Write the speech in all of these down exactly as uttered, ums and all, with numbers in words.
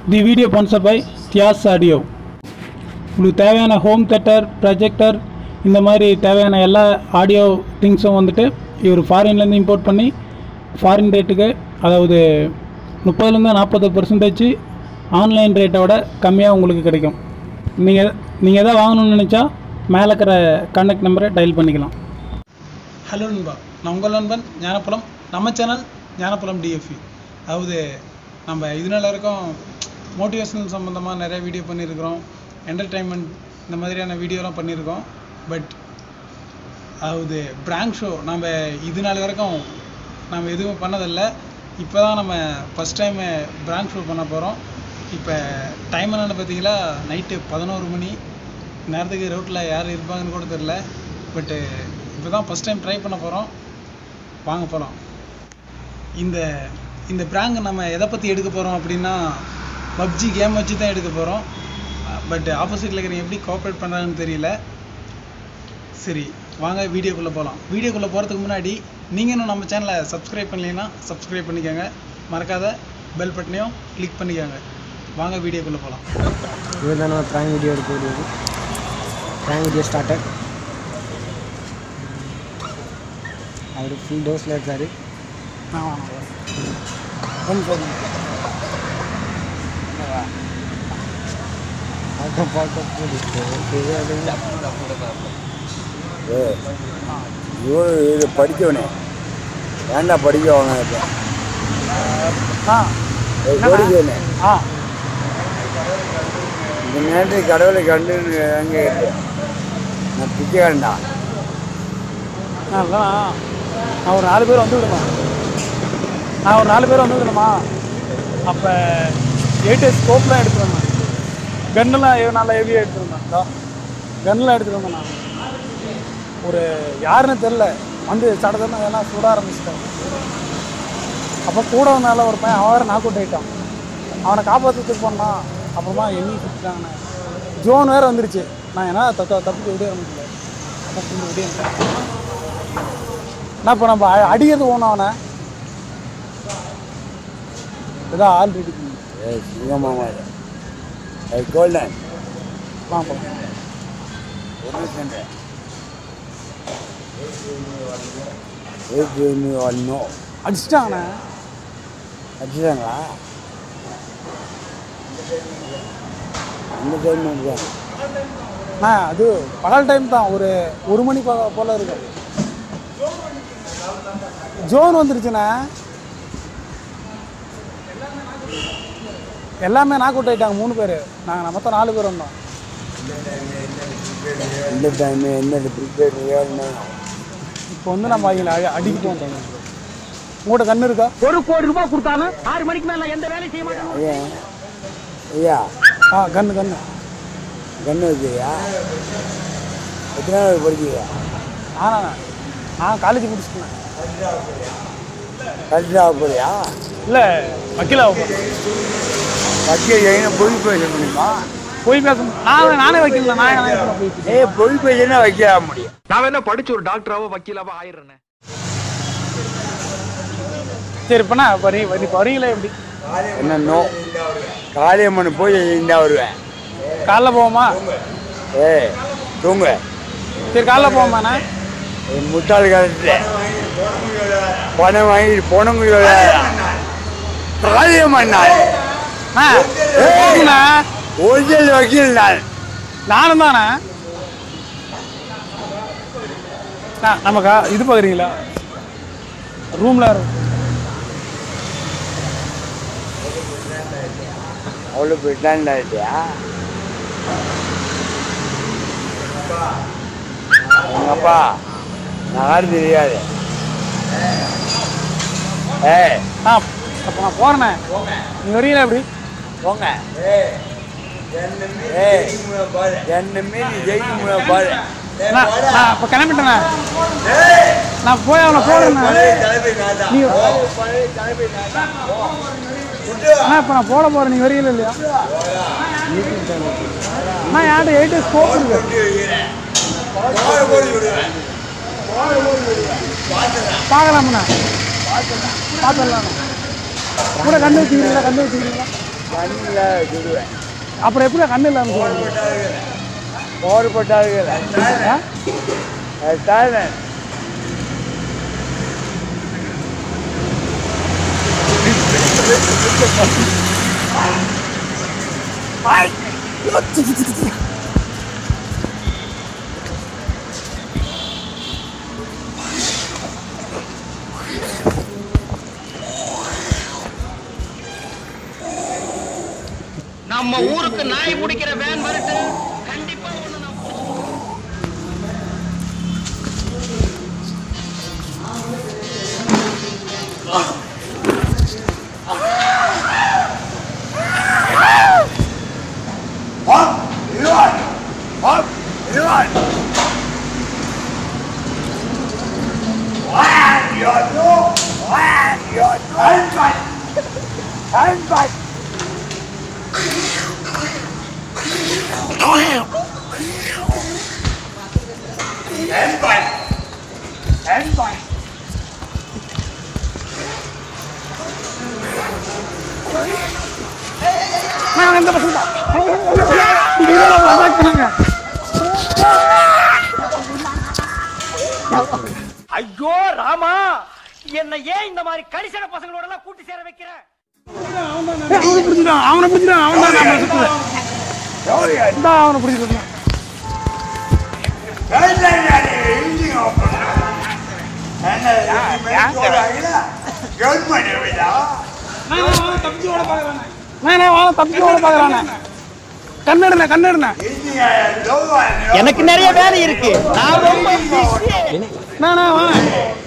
The video sponsor by தியாஸ் audio. உங்களுக்கு தேவையான ஹோம் தேட்டர், ப்ரொஜெக்டர், இந்த மாதிரி தேவையான எல்லா ஆடியோ திங்ஸும் வந்துட்டு இவர் ஃபாரின்லேருந்து இம்போர்ட் பண்ணி ஃபாரின் ரேட்டுக்கு, அதாவது முப்பதுலேருந்து நாற்பது பர்சன்டேஜ் ஆன்லைன் ரேட்டை விட கம்மியாக உங்களுக்கு கிடைக்கும். நீங்கள் நீங்கள் எதாவது வாங்கணும்னு நினச்சா மேலே இருக்கிற கான்டாக்ட் நம்பரை டயல் பண்ணிக்கலாம். ஹலோ நண்பா, நான் உங்கள் நண்பன் ஞானப்பழம். நம்ம சேனல் ஞானப்பழம் டிஎஃப்இ. அதாவது நம்ம இது நாள் வரைக்கும் மோட்டிவேஷனல் சம்மந்தமாக நிறைய வீடியோ பண்ணியிருக்கிறோம், என்டர்டெயின்மெண்ட் இந்த மாதிரியான வீடியோலாம் பண்ணியிருக்கோம். பட் அதாவது பிராங்க் ஷோ நம்ம இது நாள் வரைக்கும் நம்ம எதுவும் பண்ணதில்லை. இப்போ தான் நம்ம ஃபஸ்ட் டைம் பிராங்க் ஷோ பண்ண போகிறோம். இப்போ டைம் என்னென்னு பார்த்தீங்களா, நைட்டு பதினோரு மணி நேரத்துக்கு ரோட்டில் யார் இருப்பாங்கன்னு கூட தெரில. பட்டு இப்போ தான் ஃபஸ்ட் டைம் ட்ரை பண்ண போகிறோம். வாங்க போகலாம். இந்த இந்த பிராங்க் நம்ம எதை பற்றி எடுக்க போகிறோம் அப்படின்னா, பப்ஜி கேம் வச்சு தான் எடுக்க போகிறோம். பட் ஆப்போசிட்டில் இருக்கிற எப்படி கோஆப்ரேட் பண்ணுறாங்கன்னு தெரியல. சரி வாங்க வீடியோக்குள்ளே போகலாம். வீடியோக்குள்ளே போகிறதுக்கு முன்னாடி நீங்கள் இன்னும் நம்ம சேனலை சப்ஸ்கிரைப் பண்ணலைன்னா சப்ஸ்கிரைப் பண்ணிக்கோங்க. மறக்காத பெல் பட்டனையும் கிளிக் பண்ணிக்கோங்க. வாங்க வீடியோக்குள்ளே போகலாம். இவர் தான் நம்ம ப்ராங்க் வீடியோ எடுக்க முடியாது. Prank video started. அவர் ஃபுல் டோஸில் இருக்கார். இது படிக்கவனே ஏண்டா படிக்க வாங்க இந்த நேரத்துக்கு கடவுளை கண்டு அங்கே நான் பிச்சைக்காரன்டா. நான் ஒரு நாலு பேர் வந்து விடுமா நான் ஒரு நாலு பேர் வந்து விடுமா அப்போ எயிட் ஸ்கோப்லாம் எடுத்துட்டு வந்தேன். கன்னெலாம் நல்லா ஹெவியாக எடுத்துட்டு வந்தேன். கன்னெலாம் எடுத்துகிட்டு வந்தேன். நான் ஒரு யாருன்னு தெரில வந்து சடத்தன எல்லாம் சுட ஆரம்பிச்சிட்டேன். அப்போ கூட வந்தால ஒரு பையன் அவன் வேறு நாக் அவுட் ஆகிட்டான். அவனை காப்பாற்றுறதுக்கு போனான். அப்புறமா எண்ணி சுற்றிட்டாங்கண்ணே. ஜோன் வேறு வந்துருச்சு. நான் ஏன்னா தப்பு தப்புக்கு விட முடியல. அப்போ கொஞ்சம் விட நான் இப்போ நம்ம அடிக்கிறது போனோம். அவனை ஏதோ ஆல்ரெடி கோல்டன் வாங்க அடிச்சிட்டாங்கண்ணே. அடிச்சிட்டாங்களா? அந்த டைம் அண்ணா அது பகல் டைம் தான். ஒரு ஒரு மணி போ போல் இருக்கு. ஜோன் வந்துருச்சுண்ணே. எல்லாமே நாக் அவுட் ஆகிட்டாங்க. மூணு பேர். நாங்கள் மொத்தம் நாலு பேர் வந்தோம். இந்த டைம் என்ன ப்ரிப்பேர் இப்போ வந்து நம்ம அவங்கள அடிக்க போகிறோம். உங்கள்கிட்ட கண்ணு இருக்கா? ஒரு கோடி ரூபாய் கொடுத்தாலும் ஆறு மணிக்கு மேலே எந்த வேலையும் செய்ய மாட்டேன். ஐயா ஆ கண்ணு கண்ணு கண்ணு வச்சுயா? எத்தனை நாள் படிக்கிறியா? ஆனா நான் காலேஜ் முடிச்சுட்டேன். கல்வியாக போறியா? இல்லை வக்கீலாக போகிறேன். வக்கீல் என்ன பொய் பேச முடியுமா? போய் பேச நான் நானே வக்கீல் தான். நான் போய் ஏ பொய் பேசினா வக்கீலாக முடியும். நான் என்ன படிச்சு ஒரு டாக்டராவோ வக்கீலாவோ ஆயிடுறேன். சரி இப்போண்ணா வரி வரி வரீங்களே எப்படி? என்ன நோ காளியம்மன் போய் இருந்தா வருவேன். காலைல போவோமா? ஏ தூங்க. சரி காலைல போவோமாண்ணா? முட்டாள் காலத்துல பணம் வாங்கி போனவங்க காளியம்மன் ஒரிஜினல் வக்கீல் நான். நானும் தானே. நமக்கா இது பார்க்குறீங்களா? ரூமில் அவ்வளோ போயிட்டான் ஆயிட்டியா? உங்கப்பா நான் தெரியாது. ஏ ஆ அப்போ நான் போகிறேண்ணே. நீ வரீங்களா எப்படி? போங்க. என்னமே நீ ஜெயிக்க பாரு. நான் இப்போ கிளம்பிட்டேண்ணே. நான் போய் அவனை போடுறேண்ணே. அண்ணா இப்போ நான் போட போகிறேன். நீ வரீங்களா இல்லையா? அண்ணா யார்கிட்ட எயிட் ஸ்கோப் இருக்கு. பார்க்கலாம்ண்ணா. பார்த்துடலாம். கூட கண்டு வச்சுக்கிறீங்களா? கண்டு வச்சுக்கிறீங்களா? கண்ணில் சொல்லுவேன். அப்புறம் எப்படி கண்ணு இல்லாமல் பவர் போட்டாங்க நம்ம ஊருக்கு நாய் பிடிக்கிற வேன் வரட்டு கண்டிப்பா ஒண்ணு நம்ம ஐயோ ராமா, என்ன ஏன் இந்த மாதிரி கரிசன பசங்களோட எல்லாம் கூட்டி சேர வைக்கிற? அவனை பிடிச்சிட்டான் அவனை பிடிச்சிட்டான் அவன் தான் நம்மளை சுற்றுவேன் அவனை பிடிச்சிருக்கான் கண்ணெடுன கண்ணெடுன எனக்கு நிறைய வேலை இருக்கு. நான் ரொம்ப நானா வாங்க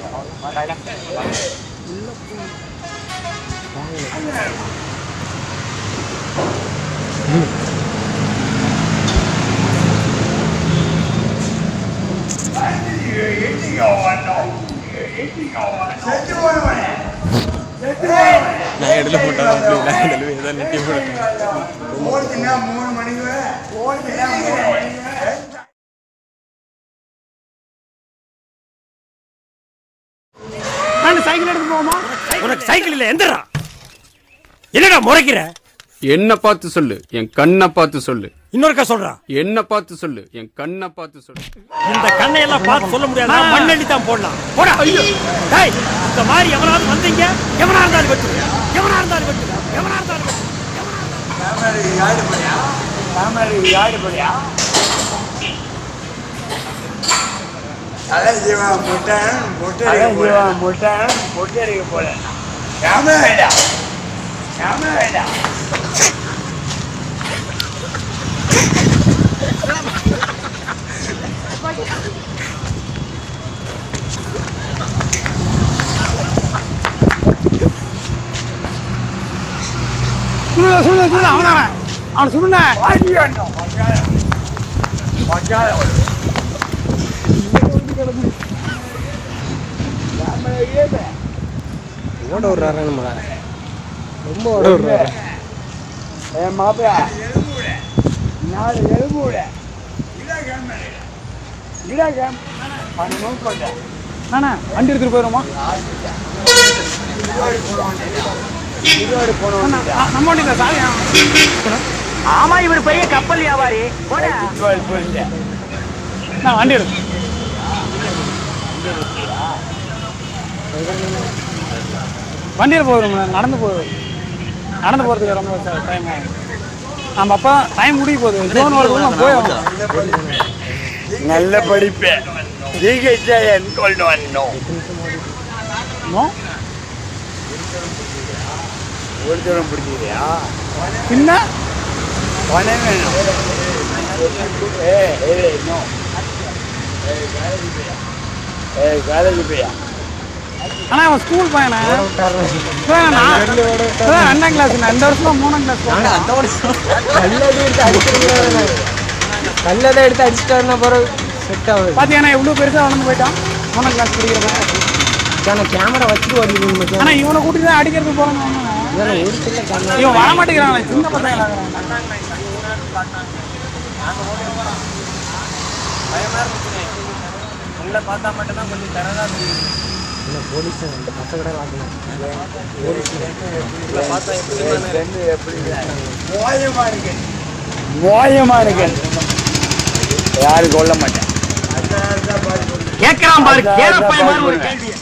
மூணு மணிக்கு சைக்கிள் எடுத்து போவோமா? உனக்கு சைக்கிள் இல்ல, எந்திரா. என்னடா முறைக்கிற? என்ன பார்த்து சொல்லு, என் கண்ணை பார்த்து சொல்லு. இன்னொருக்கா சொல்றா. என்ன பார்த்து சொல்லு, என் கண்ணை பார்த்து சொல்லு. இந்த கண்ணை எல்லாம் பார்த்து சொல்ல முடியாது, மண்ணெண்ணி தான் போடலாம். போடா. டேய், இந்த மாதிரி எவனாவது வந்தீங்க, எவனா இருந்தாலும் வெட்டு, எவனா இருந்தாலும் வெட்டு, எவனா இருந்தாலும் வெட்டு. யாரு போறியா யாரு போறியா அதான் ஜீவன் முட்டன் முட்டை முட்டன் முட்டை அடிக்க போல கேமரா வேண்டாம் கேமரா வேண்டாம் அவன அவன் சுடுன ஓட விடுறாரு நம்மள, ரொம்ப ஓட விடுறாரு. என் மாப்பிள்ள நாலு எலும்பு விட இடா கேம் நோட் பண்ண நானா வண்டி எடுத்துட்டு போயிருமா? நம்ம வண்டி தான் சாவி. ஆமா, இவர் பெரிய கப்பல் வியாபாரி. நான் வண்டி எடுத்து வண்டியில் போயிடும், நடந்து போயிடும். நடந்து போகிறதுக்கு ரொம்ப டைம் ஆகும். நம்ம அப்போ டைம் முடிய போகுது, ஜோன் வரதுக்கு போயிடும். நல்ல படிப்பு கொண்டு வரணும். ஒரு தூரம் பிடிச்சிக்கிறியா? பின்ன பணம் வேணும். காலேஜ் போயா? ஆனால் அவன் ஸ்கூல் பையனை ரெண்டாம் கிளாஸ், இந்த வருஷம் மூணாம் கிளாஸ். கல்லதை எடுத்து அடிச்சிருக்காரு, கல்லதை எடுத்து அடிச்சிட்டாருன்னா பிறகு செட் ஆகுது. பார்த்தீங்கன்னா எவ்வளோ பெருசாக வளர்ந்து போயிட்டான் மூணாம் கிளாஸ் படிக்கிறவன். கேமரா வச்சுட்டு ஓடிக்கணும். ஆனால் இவனை கூட்டி தான் அடிக்கிறதுக்கு போகிறோம். ஒரு சில கேமரா இவன் வர மாட்டேங்கிறான், சின்ன பசங்க. பார்த்தா மட்டும்தான் கொஞ்சம் தரதா தெரியும். இல்லை போலீஸ் பச்சை கடை வாங்கணும் மோயமா இருக்கு மோயமா இருக்கு யாரும் கொல்ல மாட்டேன் கேட்கறான் பாரு கேரப்பாய் மாதிரி ஒரு கேள்வி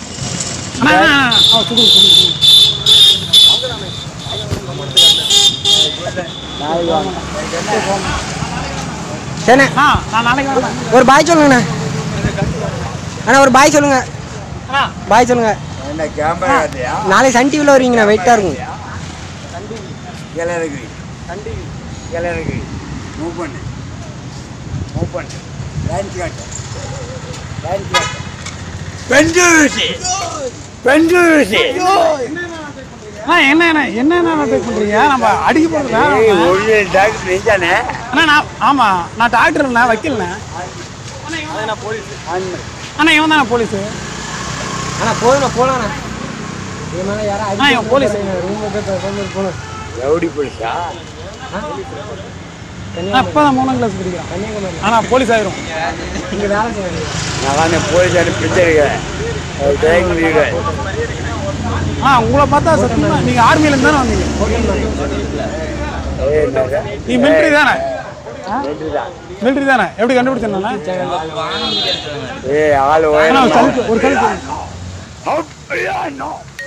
சரிண்ணே ஒரு பாய் சொல்லுங்கண்ணா அண்ணா ஒரு பாய் சொல்லுங்க பாய் சொல்லுங்க என்ன கேமரா காட்டியா நாளைக்கு சன் டிவியில் வருவீங்கண்ணா வெயிட்டாக இருக்கும் கிளறி கிளறி மூவ் பண்ணு மூவ் பண்ணு டான்ஸ் காட்டு டான்ஸ் காட்டு பெஞ்சூசி பெஞ்சூசி என்ன என்ன என்ன பேக் பண்றீங்க நம்ம அடிக்க போறதா ஒரு டாக்டர் நீதானே அண்ணா நான் ஆமா நான் டாக்டர் இல்ல வக்கீல்ண்ணே அண்ணா இவன் தானே போலீஸ் அண்ணா போதுண்ணா போகலாண்ணா இது மேலே யாரும் அண்ணா இவன் போலீஸ் ரூம் போகணும் ரவுடி போலீஸா நான் இப்பதான் மூணாம் கிளாஸ் படிக்கிறேன் கன்னியாகுமரி ஆனா போலீஸ் ஆயிரும் இங்கே வேலை செய்ய நான் போலீஸ் பிடிச்சிருக்கேன் ஆ உங்களை பார்த்தா சத்தியமா நீங்க ஆர்மியில இருந்து தானே வந்தீங்க நீ மிலிட்டரி தானே மிலிட்டரி தானே எப்படி கண்டுபிடிச்சேன்னா ஏ ஆளு ஒரு கல்வி ஒரு